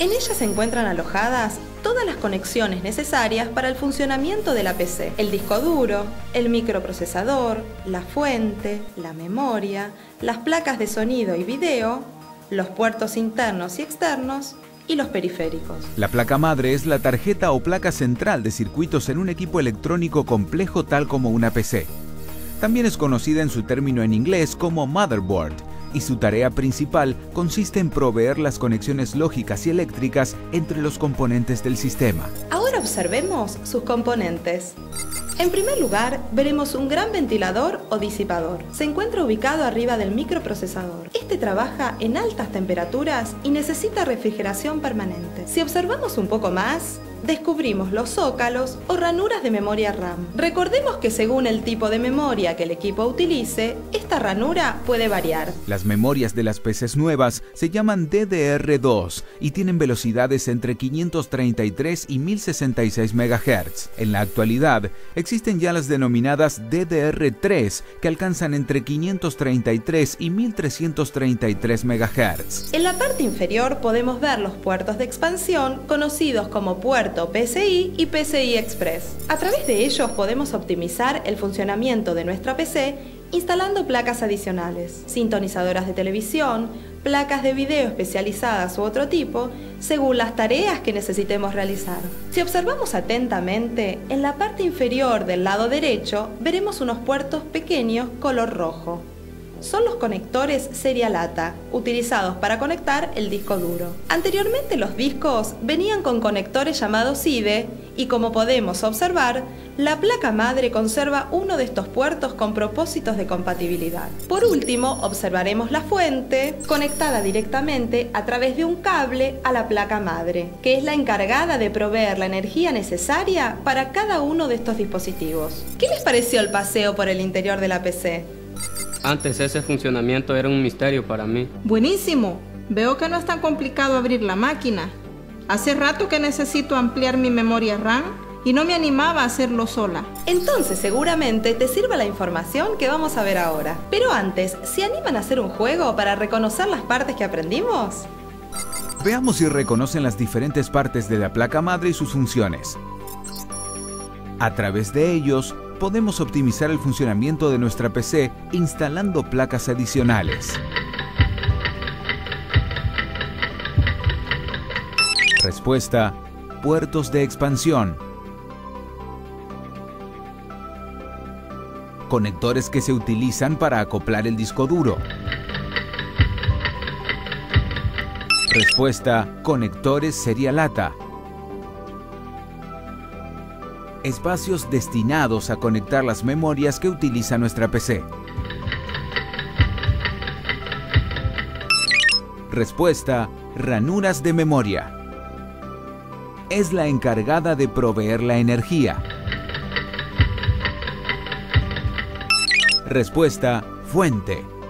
En ella se encuentran alojadas todas las conexiones necesarias para el funcionamiento de la PC. El disco duro, el microprocesador, la fuente, la memoria, las placas de sonido y video, los puertos internos y externos y los periféricos. La placa madre es la tarjeta o placa central de circuitos en un equipo electrónico complejo tal como una PC. También es conocida en su término en inglés como motherboard, y su tarea principal consiste en proveer las conexiones lógicas y eléctricas entre los componentes del sistema. Ahora observemos sus componentes. En primer lugar, veremos un gran ventilador o disipador. Se encuentra ubicado arriba del microprocesador. Este trabaja en altas temperaturas y necesita refrigeración permanente. Si observamos un poco más, descubrimos los zócalos o ranuras de memoria RAM. Recordemos que según el tipo de memoria que el equipo utilice, esta ranura puede variar. Las memorias de las PCs nuevas se llaman DDR2 y tienen velocidades entre 533 y 1066 MHz. En la actualidad, existen ya las denominadas DDR3 que alcanzan entre 533 y 1333 MHz. En la parte inferior podemos ver los puertos de expansión conocidos como puerto PCI y PCI Express. A través de ellos podemos optimizar el funcionamiento de nuestra PC instalando placas adicionales, sintonizadoras de televisión, placas de video especializadas u otro tipo, según las tareas que necesitemos realizar. Si observamos atentamente, en la parte inferior del lado derecho veremos unos puertos pequeños color rojo. Son los conectores serial ATA, utilizados para conectar el disco duro. Anteriormente los discos venían con conectores llamados SIDE y como podemos observar, la placa madre conserva uno de estos puertos con propósitos de compatibilidad. Por último, observaremos la fuente conectada directamente a través de un cable a la placa madre, que es la encargada de proveer la energía necesaria para cada uno de estos dispositivos. ¿Qué les pareció el paseo por el interior de la PC? Antes ese funcionamiento era un misterio para mí. Buenísimo. Veo que no es tan complicado abrir la máquina. Hace rato que necesito ampliar mi memoria RAM y no me animaba a hacerlo sola. Entonces seguramente te sirva la información que vamos a ver ahora. Pero antes, ¿se animan a hacer un juego para reconocer las partes que aprendimos? Veamos si reconocen las diferentes partes de la placa madre y sus funciones. A través de ellos, podemos optimizar el funcionamiento de nuestra PC instalando placas adicionales. Respuesta: puertos de expansión. Conectores que se utilizan para acoplar el disco duro. Respuesta: conectores serial ATA. Espacios destinados a conectar las memorias que utiliza nuestra PC. Respuesta: ranuras de memoria. Es la encargada de proveer la energía. Respuesta: fuente.